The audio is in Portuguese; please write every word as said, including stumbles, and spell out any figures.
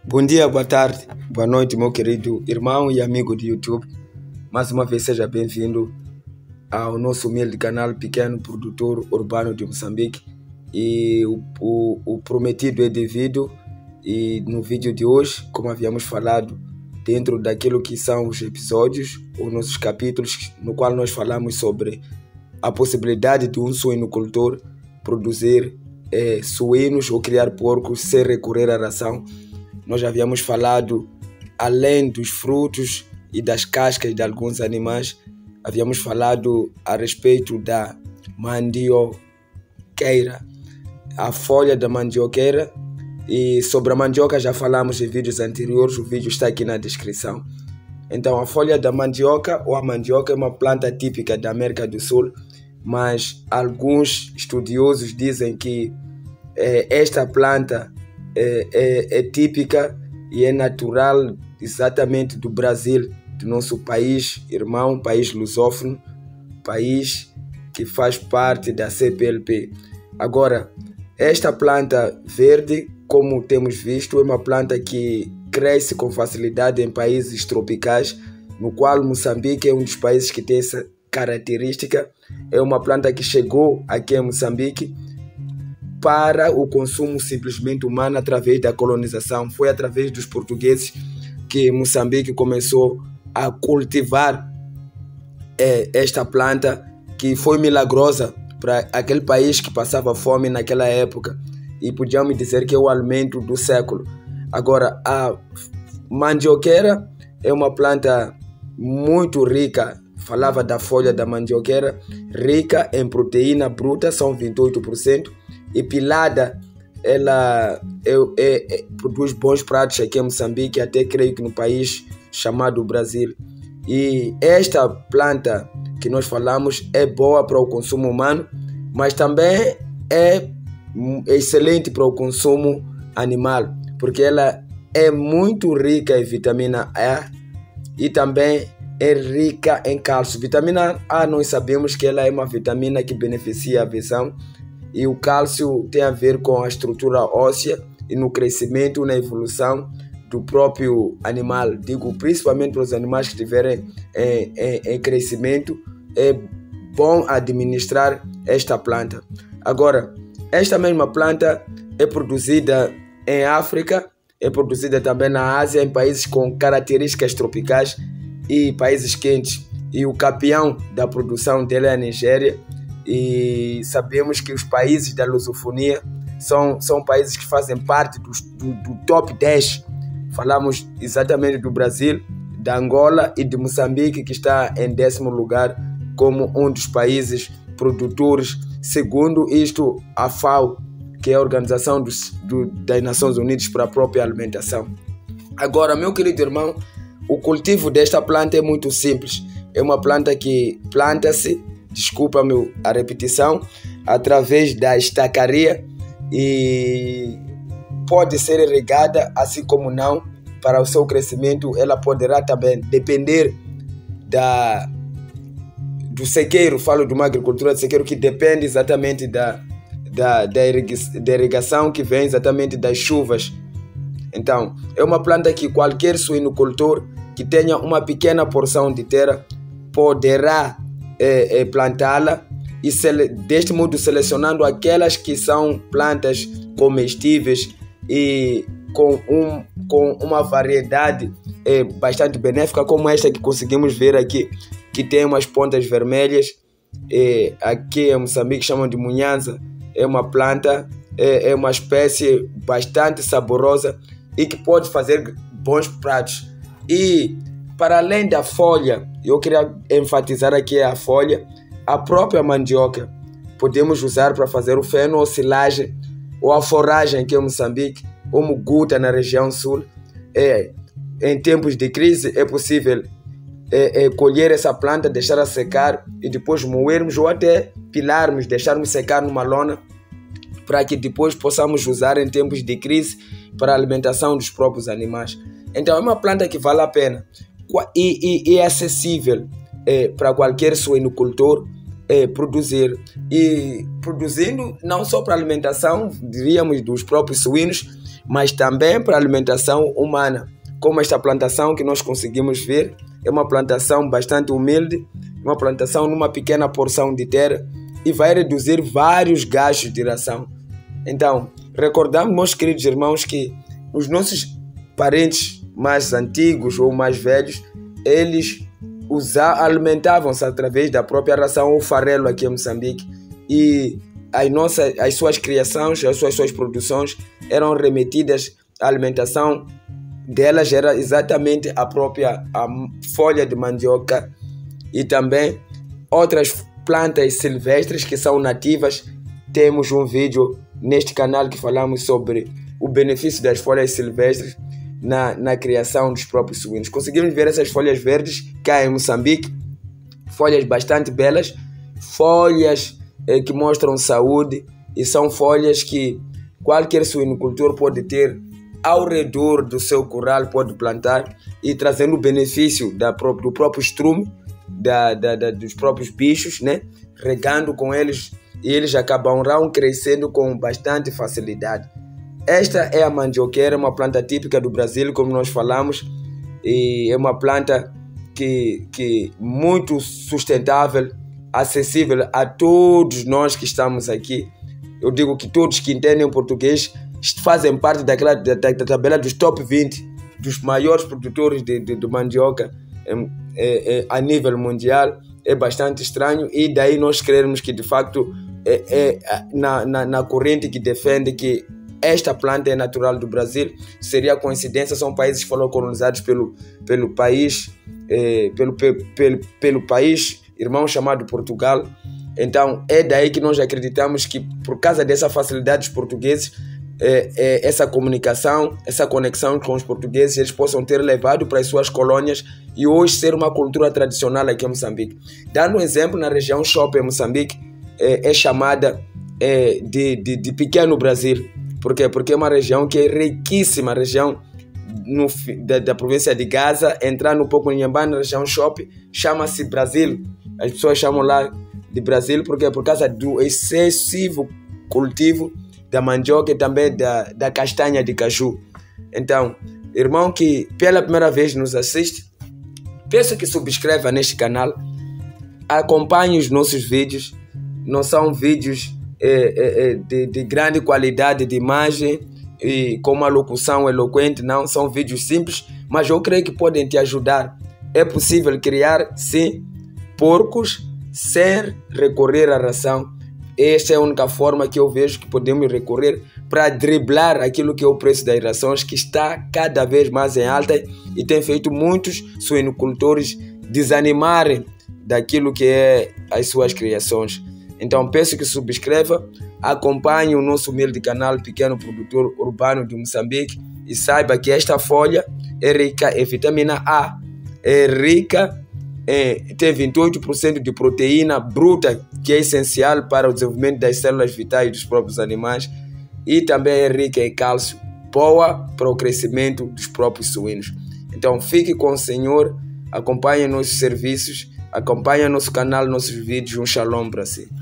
Bom dia, boa tarde, boa noite, meu querido irmão e amigo de YouTube. Mais uma vez seja bem-vindo ao nosso humilde canal Pequeno Produtor Urbano de Moçambique. E o, o, o prometido é devido, e no vídeo de hoje, como havíamos falado, dentro daquilo que são os episódios, os nossos capítulos, no qual nós falamos sobre a possibilidade de um suinocultor produzir eh, suínos ou criar porcos sem recorrer à ração. Nós já havíamos falado, além dos frutos e das cascas de alguns animais, havíamos falado a respeito da mandioqueira, a folha da mandioqueira, e sobre a mandioca já falamos em vídeos anteriores, o vídeo está aqui na descrição. Então, a folha da mandioca ou a mandioca é uma planta típica da América do Sul, mas alguns estudiosos dizem que eh, esta planta É, é, é típica e é natural exatamente do Brasil, do nosso país irmão, país lusófono, país que faz parte da C P L P. Agora, esta planta verde, como temos visto, é uma planta que cresce com facilidade em países tropicais, no qual Moçambique é um dos países que tem essa característica. É uma planta que chegou aqui em Moçambique para o consumo simplesmente humano através da colonização. Foi através dos portugueses que Moçambique começou a cultivar é, esta planta, que foi milagrosa para aquele país que passava fome naquela época, e podíamos dizer que é o alimento do século. Agora, a mandioqueira é uma planta muito rica, falava da folha da mandioqueira, rica em proteína bruta, são vinte e oito por cento, e pilada, ela é, é, é, produz bons pratos aqui em Moçambique, até creio que no país chamado Brasil. E esta planta que nós falamos é boa para o consumo humano, mas também é excelente para o consumo animal, porque ela é muito rica em vitamina A e também é rica em cálcio. Vitamina A, nós sabemos que ela é uma vitamina que beneficia a visão, e o cálcio tem a ver com a estrutura óssea e no crescimento, na evolução do próprio animal. Digo, principalmente para os animais que estiverem em, em, em crescimento, é bom administrar esta planta. Agora, esta mesma planta é produzida em África, é produzida também na Ásia, em países com características tropicais e países quentes. E o campeão da produção dela é a Nigéria. E sabemos que os países da lusofonia são, são países que fazem parte do, do, do top dez. Falamos exatamente do Brasil, da Angola e de Moçambique, que está em décimo lugar como um dos países produtores, segundo isto a FAO, que é a Organização dos, do, das Nações Unidas para a própria alimentação. Agora, meu querido irmão, o cultivo desta planta é muito simples. É uma planta que planta-se, desculpa-me a repetição, através da estacaria, e pode ser irrigada, assim como não. Para o seu crescimento, ela poderá também depender da, do sequeiro. Falo de uma agricultura de sequeiro que depende exatamente da, da, da, da irrigação, que vem exatamente das chuvas. Então, é uma planta que qualquer suinocultor que tenha uma pequena porção de terra poderá É, é, plantá-la, e sele, deste modo selecionando aquelas que são plantas comestíveis e com, um, com uma variedade é, bastante benéfica, como esta que conseguimos ver aqui, que tem umas pontas vermelhas. É, aqui em Moçambique chamam de munhanza. É uma planta, é, é uma espécie bastante saborosa e que pode fazer bons pratos. E para além da folha, eu queria enfatizar aqui a folha, a própria mandioca podemos usar para fazer o feno ou silagem, ou a forragem aqui em Moçambique, ou muguta na região sul. É, em tempos de crise é possível é, é, colher essa planta, deixar-a secar e depois moermos, ou até pilarmos, deixarmos secar numa lona, para que depois possamos usar em tempos de crise para a alimentação dos próprios animais. Então é uma planta que vale a pena. E, e, e é acessível é, para qualquer suinocultor. é, produzir. E produzindo não só para alimentação, diríamos, dos próprios suínos, mas também para alimentação humana. Como esta plantação que nós conseguimos ver, é uma plantação bastante humilde, uma plantação numa pequena porção de terra e vai reduzir vários gastos de ração. Então, recordamos, meus queridos irmãos, que os nossos parentes mais antigos ou mais velhos, eles alimentavam-se através da própria ração ou farelo aqui em Moçambique, e as, nossas, as suas criações, as suas, suas produções eram remetidas à alimentação delas, era exatamente a própria a folha de mandioca e também outras plantas silvestres que são nativas. Temos um vídeo neste canal que falamos sobre o benefício das folhas silvestres na, na criação dos próprios suínos. Conseguimos ver essas folhas verdes cá em Moçambique, folhas bastante belas, folhas eh, que mostram saúde, e são folhas que qualquer suinocultor pode ter ao redor do seu curral, pode plantar e trazendo o benefício da própria, do próprio estrume, da, da, da, dos próprios bichos, né? Regando com eles, e eles acabarão crescendo com bastante facilidade. Esta é a mandioqueira, uma planta típica do Brasil, como nós falamos, e é uma planta que, que muito sustentável, acessível a todos nós que estamos aqui. Eu digo que todos que entendem português fazem parte daquela, da, da tabela dos top vinte dos maiores produtores de, de, de mandioca é, é, é, a nível mundial. É bastante estranho, e daí nós queremos que de facto é, é, na, na, na corrente que defende que esta planta é natural do Brasil, seria coincidência, são países que foram colonizados pelo, pelo país é, pelo, pelo, pelo país irmão chamado Portugal. Então é daí que nós acreditamos que, por causa dessa facilidade dos portugueses, é, é, essa comunicação, essa conexão com os portugueses, eles possam ter levado para as suas colônias e hoje ser uma cultura tradicional aqui em Moçambique. Dando um exemplo, na região Chope, em Moçambique, é, é chamada é, de, de, de Pequeno Brasil. Por quê? Porque é uma região que é riquíssima, região no, da, da província de Gaza, entrando um pouco em Inhambane, na região Chope, chama-se Brasil. As pessoas chamam lá de Brasil porque por causa do excessivo cultivo da mandioca e também da, da castanha de caju. Então, irmão que pela primeira vez nos assiste, peço que subscreva neste canal, acompanhe os nossos vídeos. Não são vídeos é, é, de, de grande qualidade de imagem e com uma locução eloquente, não, são vídeos simples, mas eu creio que podem te ajudar. É possível criar, sim, porcos sem recorrer à ração. Esta é a única forma que eu vejo que podemos recorrer para driblar aquilo que é o preço das rações, que está cada vez mais em alta e tem feito muitos suinocultores desanimarem daquilo que é as suas criações. Então peço que subscreva, acompanhe o nosso humilde canal Pequeno Produtor Urbano de Moçambique e saiba que esta folha é rica em vitamina A, é rica É, tem vinte e oito por cento de proteína bruta, que é essencial para o desenvolvimento das células vitais dos próprios animais, e também é rica em cálcio, boa para o crescimento dos próprios suínos. Então fique com o Senhor, acompanhe nossos serviços, acompanhe nosso canal, nossos vídeos. Um shalom para si.